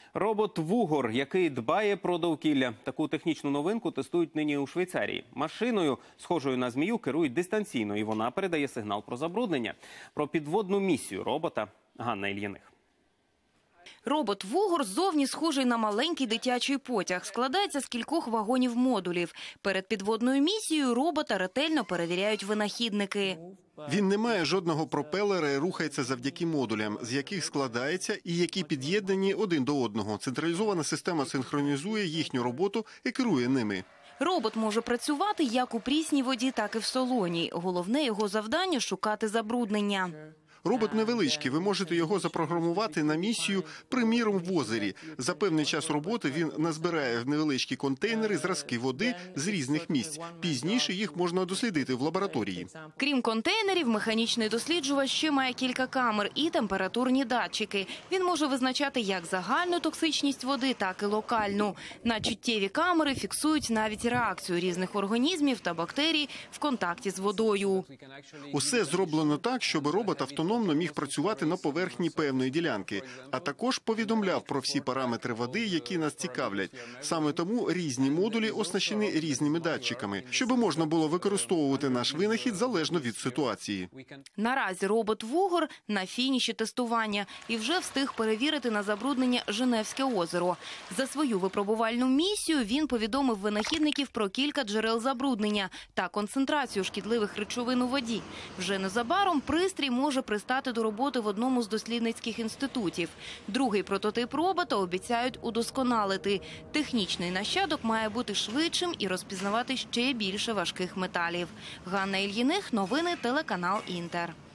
Робот Вугор, який дбає про довкілля. Таку технічну новинку тестують нині у Швейцарії. Машиною, схожою на змію, керують дистанційно, і вона передає сигнал про забруднення. Про підводну місію робота Ганна Ільїних. Робот Вугор ззовні схожий на маленький дитячий потяг. Складається з кількох вагонів-модулів. Перед підводною місією робота ретельно перевіряють винахідники. Він не має жодного пропелера і рухається завдяки модулям, з яких складається і які під'єднані один до одного. Централізована система синхронізує їхню роботу і керує ними. Робот може працювати як у прісній воді, так і в солоній. Головне його завдання – шукати забруднення. Робот невеличкий, ви можете його запрограмувати на місію, приміром, в озері. За певний час роботи він назбирає в невеличкі контейнери зразки води з різних місць. Пізніше їх можна дослідити в лабораторії. Крім контейнерів, механічний досліджувач ще має кілька камер і температурні датчики. Він може визначати як загальну токсичність води, так і локальну. На чуттєві камери фіксують навіть реакцію різних організмів та бактерій в контакті з водою. Усе зроблено так, щоб робот автономно міг працювати на поверхні певної ділянки, а також повідомляв про всі параметри води, які нас цікавлять. Саме тому різні модулі оснащені різними датчиками, щоб можна було використовувати наш винахід залежно від ситуації. Наразі робот Вугор на фініші тестування і вже встиг перевірити на забруднення Женевське озеро. За свою випробувальну місію він повідомив винахідників про кілька джерел забруднення та концентрацію шкідливих речовин у воді. Вже незабаром пристрій може пристати до роботи в одному з дослідницьких інститутів. Другий прототип робота обіцяють удосконалити. Технічний нащадок має бути швидшим і розпізнавати ще більше важких металів. Ганна Ільїних, новини, телеканал «Інтер».